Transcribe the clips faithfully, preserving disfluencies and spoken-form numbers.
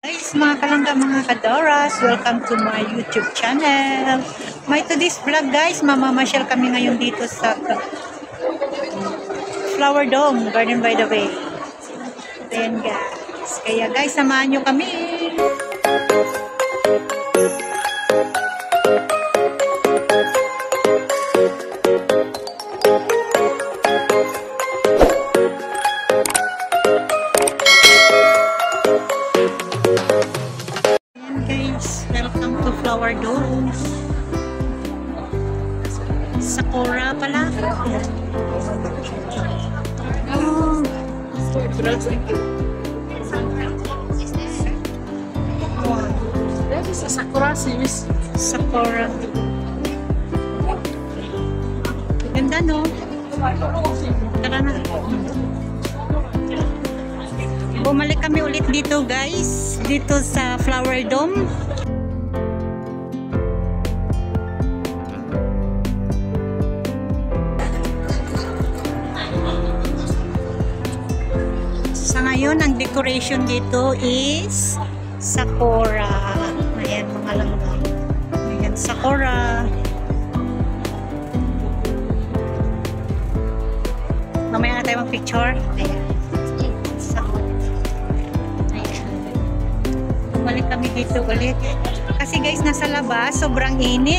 Guys, mga kalangga, mga kadoras, welcome to my YouTube channel. My today's vlog guys, mamamasyal kami ngayon dito sa Flower Dome, Garden by the Bay. Ayan guys, kaya guys, samahan nyo kami. Flower Dome. Sakura pala. Oh. Deve ser Sakura Sims. Sakura. Ganda no? Tara na. Bumalik kami ulit dito guys. Dito sa Flower Dome. Sa ngayon, ang decoration dito is Sakura. Ayan, mga langga. Ayan, Sakura. Mamaya na tayo mag-picture. Ayan. Sakura. Ayan. Balik kami dito ulit. Kasi guys, nasa labas, sobrang init.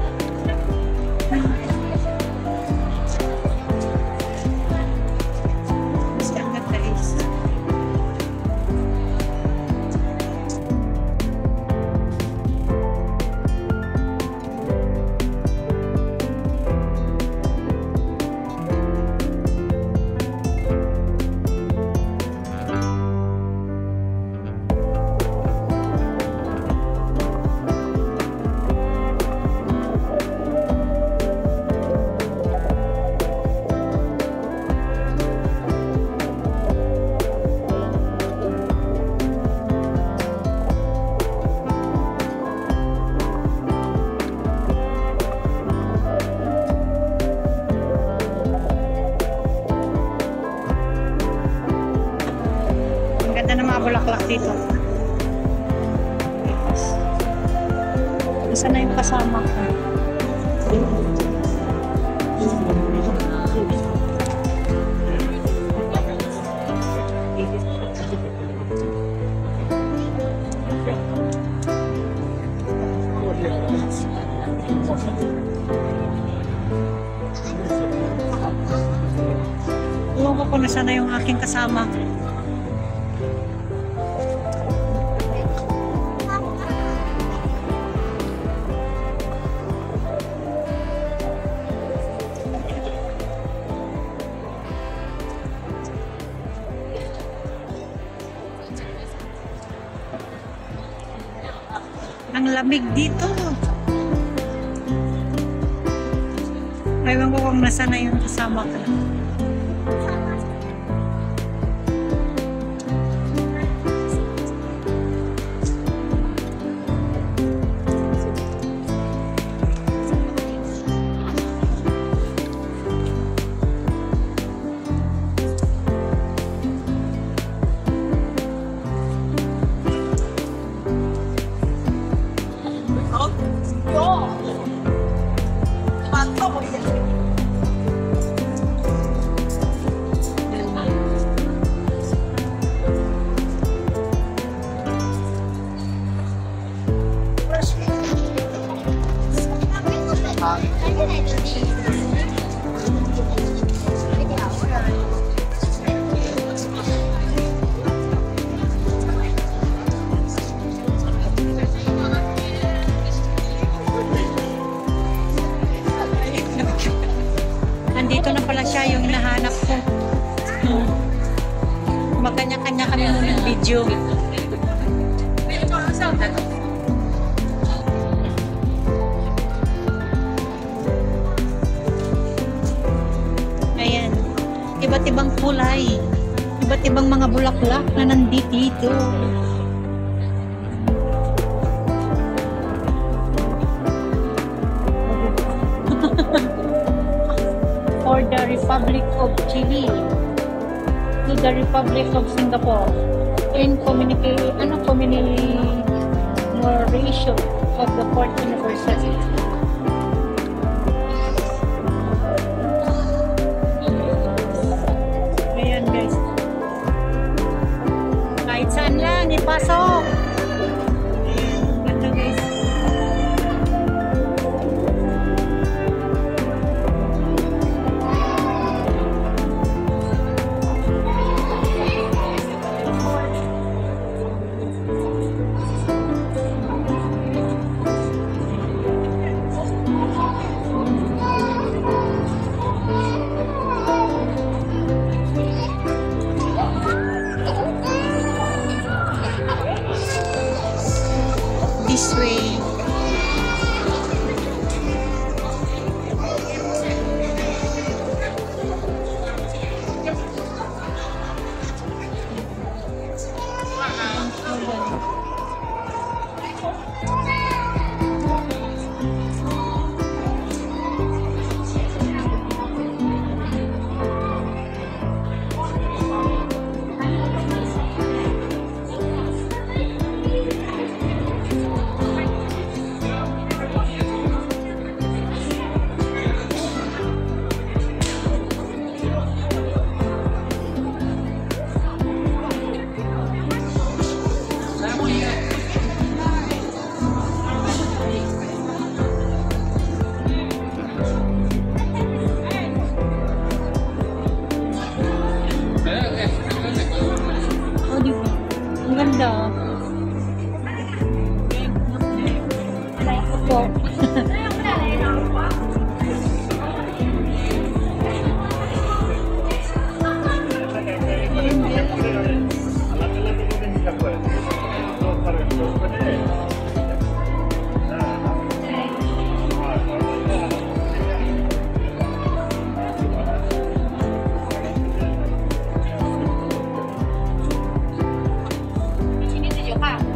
Ganda ng mga bulaklak dito. Isa na yung kasama ko. Ewan ko kung nasa na yung aking kasama. Ang lamig dito. Ewan ko kung nasa na yung kasama ko. Nandito na pala siya yung hinahanap ko. Hmm. Magkanya-kanya kami ng video. Ayan. Iba't ibang kulay. Iba't ibang mga bulaklak na nandito. For the Republic of Chile to the Republic of Singapore. in communicate, ano, commemoration of the fourth anniversary. Ayan guys. Kahit saan lang, ipasok. Ayan, ganda guys. This way. Oh, di ba? Ang ganda. Opo. Sini tunjuk, Kak.